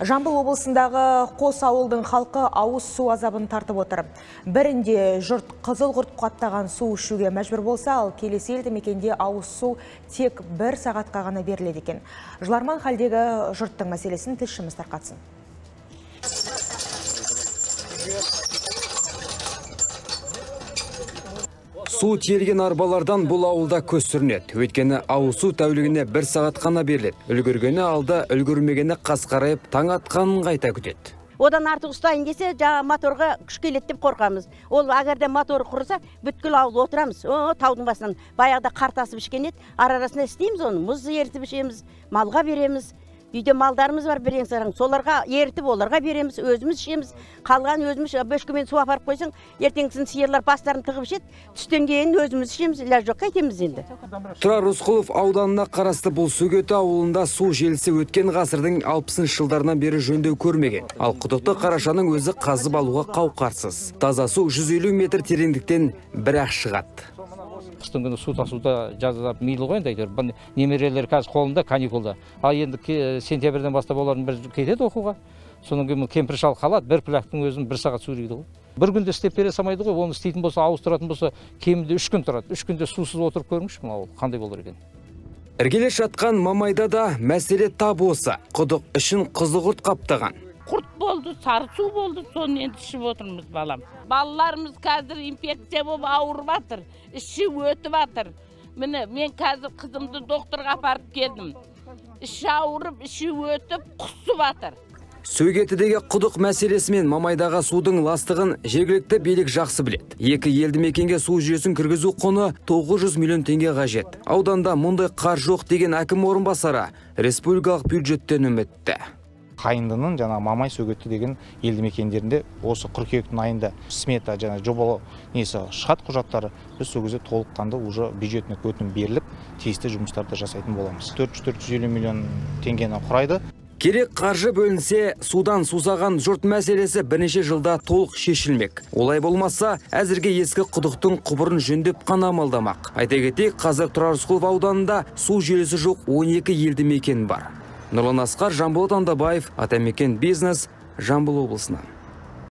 Жамбыл облысындағы қос ауылдың халқы ауыз су азабын тартып отыр. Бірінде жұрт қызыл құрт қуаттаған су ішуге мәжбүр болса, ал келесі елді мекенде ауыз су тек 1 сағатқа ғана беріледі екен. Жыларман халдегі жұрттың мәселесін тілшіміз тарқатсын. Су терген арбалардан бұл ауылда көз сүрінеді. Өйткені ауыз су тәулігіне 1 сағат қана беріледі. Үлгіргені алда, үлгірмегені қасқарайып, таң атқанын қайта күтеді. Одан артық ұстайын десе, жаңа моторға күш келеді деп қорқамыз. Ол агерде мотор құрса, бүткіл ауыл отырамыз. Таудың басынан баяғыда қар тасып ішкен еді. Арасына істейміз оны, мұз ерітіп ішеміз, малға береміз. Үйде малдарымыз бар бірең сараң. Соларға ерітіп, оларға береміз, өзіміз ішеміз. Қалған өзіміз бөшкемен су апарып қойсаң, ертеңгісін сиырлар бастарын тығып ішеді. Түстен кейін өзіміз ішеміз, ілаж жоқ, қайтеміз енді. Тұрар Рысқұлов ауданына қарасты бұл Сөгеті ауылында су желісі өткен ғасырдың 60 жылдарынан бері жөндеу көрмеген. Ал құдықты Қарашаның өзі қазып алуға қауқарсыз. Таза су 150 метр тереңдіктен бір-ақ шығады. Қыстың күні су тасуда жазып мейлі ғой, әйтеуір. Немерелер қазір қолында, каникулда. Ал енді сентябрьден бастап олардың бір кетеді оқуға. Соның кейін кемпір шал қалады, бір пляктың өзін 1 сағат сүйрейді ғой. Бір күнде істеп бере салмайды ғой, оны істейтін болса, ауыстыратын болса, кемінде 3 күн тұрады. 3 күнде сусыз отырып көріңізші, мынау қандай болар екен. Іргелес жатқан Мамайда да мәселе тап осы. Құдық ішін қызылқұрт қаптаған. Құрт болды, сары су болды, соны енді ішіп отырмыз балам. Балаларымыз қазір инфекция болып ауырып жатыр, іші өтіп жатыр. Міне, мен қазір қызымды докторға апарып келдім. Іші ауырып, іші өтіп, құсып жатыр. Сөгетідегі құдық мәселесімен Мамайдағы судың ластығын жергілікті билік жақсы біледі. Екі елді мекенге су жүйесін кіргізу құны 900 миллион теңге қажет. Ауданда мұндай қар жоқ деген әкім орынбасары республикалық бюджеттен үмітті. Қайындының жаңа Мамай Сөгеті деген елді мекендерінде осы қыркүйектің айында смета жаңа жобалау несі шығат құжаттары біз сол кезде толыққанды уже бюджетіне өтінім беріліп, тиісті жұмыстарды жасайтын боламыз. 400-450 миллион теңгені құрайды. Керек қаржы бөлінсе, судан сусаған жұрт мәселесі бірнеше жылда толық шешілмек. Олай болмаса, әзірге ескі құдықтың құбырын жөндеп қана амалдамақ. Айта кетейік, қазір Тұрар Рысқұлов ауданында су желісі жоқ 12 елді мекен бар. Нұрлан Асқар, Жамбыл Андабаев, Атамекен бизнес, Жамбыл облысынан.